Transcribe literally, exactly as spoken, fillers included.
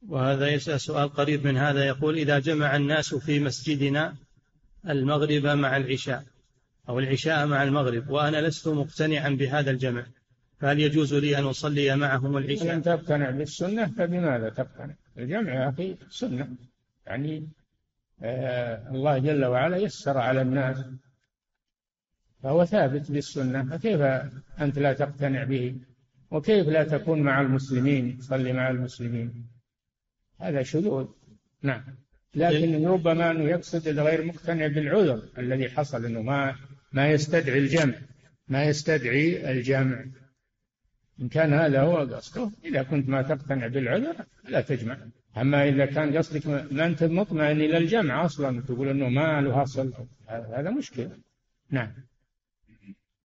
وهذا يسأل سؤال قريب من هذا، يقول: إذا جمع الناس في مسجدنا المغرب مع العشاء أو العشاء مع المغرب وأنا لست مقتنعا بهذا الجمع، فهل يجوز لي أن أصلي معهم العشاء؟ إن تقتنع بالسنة فبماذا تقتنع؟ الجمع يا أخي سنة، يعني آه الله جل وعلا يسر على الناس فهو ثابت بالسنة، فكيف أنت لا تقتنع به؟ وكيف لا تكون مع المسلمين تصلي مع المسلمين؟ هذا شذوذ. نعم، لكن ربما أنه يقصد الغير مقتنع بالعذر الذي حصل، أنه ما ما يستدعي الجمع، ما يستدعي الجمع. إن كان هذا هو قصده، إذا كنت ما تقتنع بالعذر لا تجمع. أما إذا كان قصدك ما أنت مطمئن إلى الجمع أصلا، تقول أنه ما له أصل، هذا مشكلة. نعم.